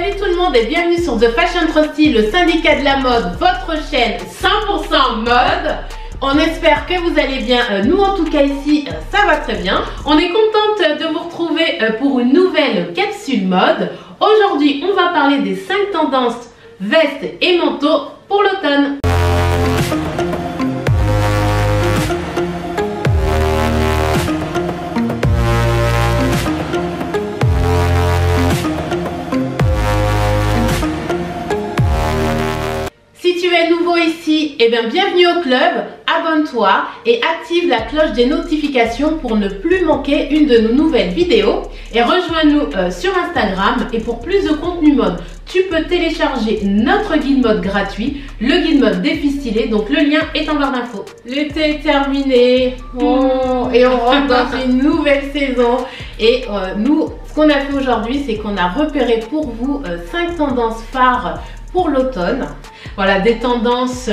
Salut tout le monde et bienvenue sur The Fashion Trusty, le syndicat de la mode, votre chaîne 100% mode. On espère que vous allez bien, nous en tout cas ici ça va très bien. On est contente de vous retrouver pour une nouvelle capsule mode. Aujourd'hui on va parler des 5 tendances vestes et manteaux pour l'automne. Si tu es nouveau ici, eh bien bienvenue au club, abonne-toi et active la cloche des notifications pour ne plus manquer une de nos nouvelles vidéos. Et rejoins-nous sur Instagram et pour plus de contenu mode, tu peux télécharger notre guide mode gratuit, le guide mode défi stylé, donc le lien est en barre d'infos. L'été est terminé et on rentre dans une nouvelle saison et nous, ce qu'on a fait aujourd'hui, c'est qu'on a repéré pour vous 5 tendances phares pour l'automne. Voilà, des tendances,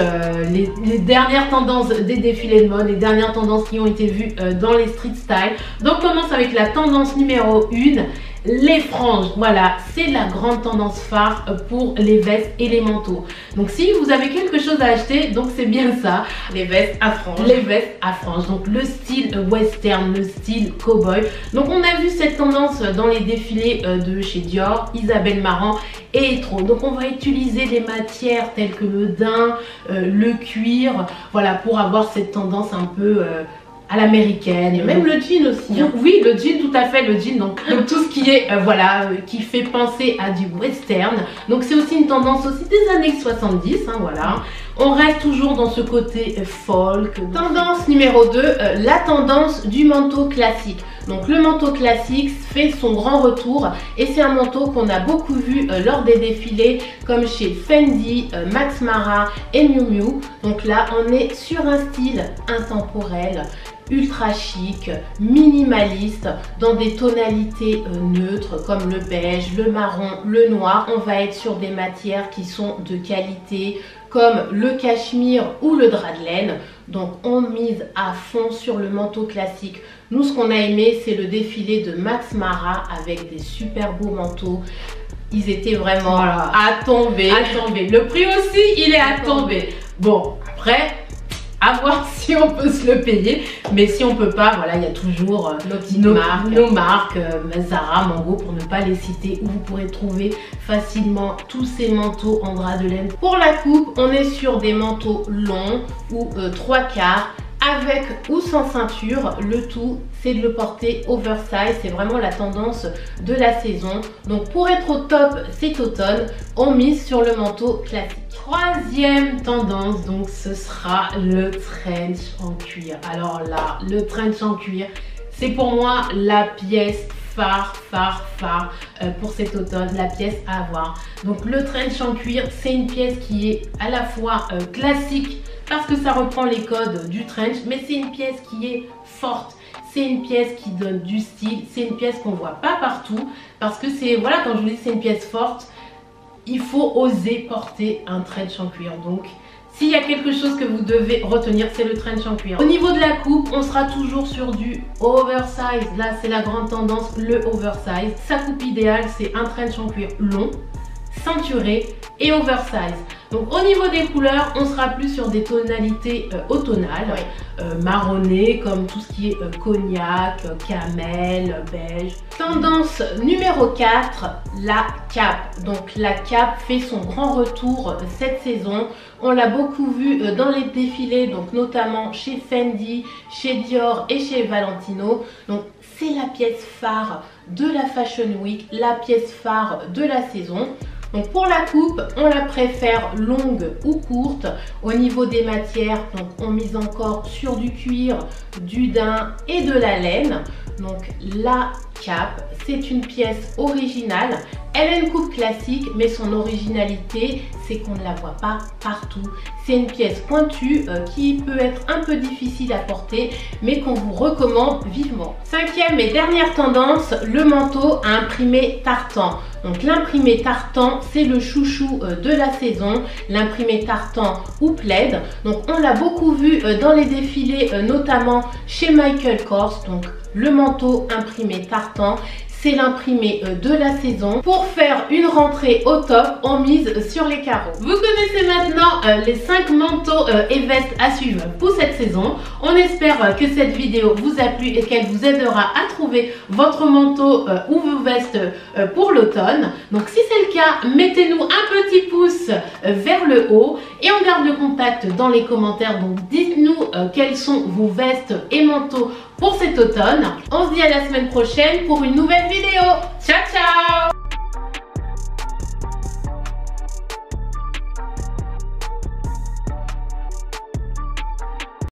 les dernières tendances des défilés de mode, les dernières tendances qui ont été vues dans les street style. Donc on commence avec la tendance numéro 1, les franges. Voilà, c'est la grande tendance phare pour les vestes et les manteaux. Donc si vous avez quelque chose à acheter, donc c'est bien ça, les vestes à franges. Les vestes à franges, donc le style western, le style cowboy. Donc on a vu cette tendance dans les défilés de chez Dior, Isabelle Marant et Etro. Donc on va utiliser des matières telles que le daim, le cuir, voilà, pour avoir cette tendance un peu à l'américaine, et même le jean aussi. Hein. Oui, le jean, tout à fait, le jean, donc tout ce qui est, voilà, qui fait penser à du western. Donc c'est aussi une tendance aussi des années 70, hein, voilà. On reste toujours dans ce côté folk. Tendance numéro 2, la tendance du manteau classique. Donc le manteau classique fait son grand retour et c'est un manteau qu'on a beaucoup vu lors des défilés comme chez Fendi, Max Mara et Miu Miu. Donc là on est sur un style intemporel, ultra chic, minimaliste, dans des tonalités neutres comme le beige, le marron, le noir. On va être sur des matières qui sont de qualité comme le cachemire ou le drap de laine. Donc on mise à fond sur le manteau classique. Nous ce qu'on a aimé c'est le défilé de Max Mara avec des super beaux manteaux. Ils étaient vraiment à tomber. Le prix aussi il est à tomber. Bon après à voir si on peut se le payer, mais si on peut pas, voilà, il y a toujours nos marques, Zara, Mango pour ne pas les citer, où vous pourrez trouver facilement tous ces manteaux en drap de laine. Pour la coupe, on est sur des manteaux longs ou 3/4 avec ou sans ceinture. Le tout c'est de le porter oversize, c'est vraiment la tendance de la saison. Donc pour être au top cet automne, on mise sur le manteau classique. Troisième tendance, donc ce sera le trench en cuir. Alors là, le trench en cuir, c'est pour moi la pièce phare pour cet automne, la pièce à avoir. Donc le trench en cuir, c'est une pièce qui est à la fois classique parce que ça reprend les codes du trench, mais c'est une pièce qui est forte. C'est une pièce qui donne du style, c'est une pièce qu'on voit pas partout parce que c'est, voilà, quand je vous dis c'est une pièce forte, il faut oser porter un trench en cuir. Donc s'il y a quelque chose que vous devez retenir, c'est le trench en cuir. Au niveau de la coupe, on sera toujours sur du oversize. Là c'est la grande tendance, le oversize. Sa coupe idéale c'est un trench en cuir long, ceinturé et oversize. Donc au niveau des couleurs, on sera plus sur des tonalités automnales, marronnées comme tout ce qui est cognac, camel, beige. Tendance numéro 4, la cape. Donc la cape fait son grand retour cette saison. On l'a beaucoup vu dans les défilés, donc notamment chez Fendi, chez Dior et chez Valentino. Donc c'est la pièce phare de la Fashion Week, la pièce phare de la saison. Donc pour la coupe, on la préfère longue ou courte. Au niveau des matières, donc on mise encore sur du cuir, du daim et de la laine. Donc la cape, c'est une pièce originale. Elle a une coupe classique, mais son originalité, c'est qu'on ne la voit pas partout. C'est une pièce pointue qui peut être un peu difficile à porter, mais qu'on vous recommande vivement. Cinquième et dernière tendance, le manteau à imprimé tartan. Donc l'imprimé tartan, c'est le chouchou de la saison. L'imprimé tartan ou plaid. Donc on l'a beaucoup vu dans les défilés, notamment chez Michael Kors. Donc le manteau imprimé tartan, c'est l'imprimé de la saison pour faire une rentrée au top. On mise sur les carreaux. Vous connaissez maintenant les 5 manteaux et vestes à suivre pour cette saison. On espère que cette vidéo vous a plu et qu'elle vous aidera à trouver votre manteau ou vos vestes pour l'automne. Donc si c'est le cas, mettez-nous un petit pouce vers le haut et on garde le contact dans les commentaires. Donc dites-nous quels sont vos vestes et manteaux pour cet automne. On se dit à la semaine prochaine pour une nouvelle vidéo.